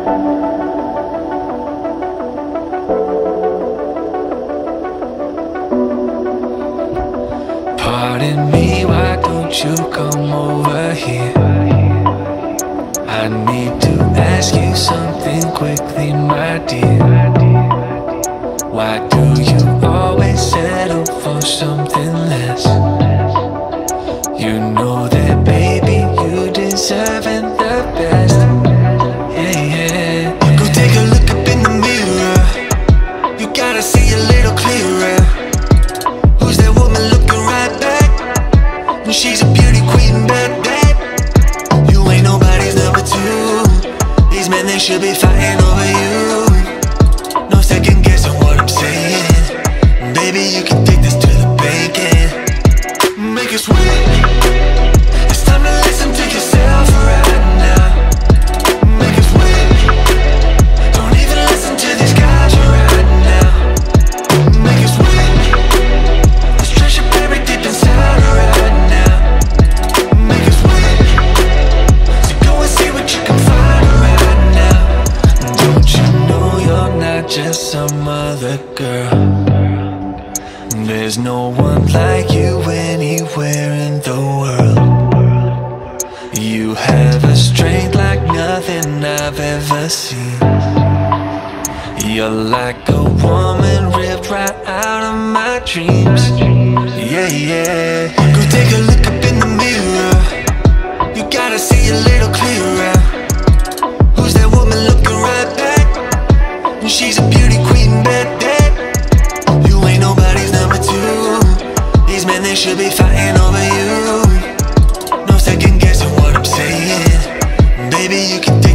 Pardon me, why don't you come over here? I need to ask you something quickly, my dear. Why do you always settle for something less? You know that, baby, you deserving the best. Yeah, yeah. Go take a look up in the mirror. You gotta see a little clearer. Who's that woman looking right back? She's a beauty queen, bad. You ain't nobody's number two. These men, they should be fighting over you. No second guessing what I'm saying. Baby, you can take this to the bank and make us win. It's time to listen to yourself right now. Make us win. Don't even listen to these guys right now. Make us win. Let's treasure buried deep inside right now. Make us win. So go and see what you can find right now. Don't you know you're not just some other girl? There's no one like you anywhere in the world. You have a strength like nothing I've ever seen. You're like a woman ripped right out of my dreams. Yeah, yeah. Go take a look up in the mirror. You gotta see a little clearer. Who's that woman looking right back? She's a beauty queen, bad. You ain't nobody's number two. These men, they should be fighting over you. No second guessing what I'm saying. Baby, you can take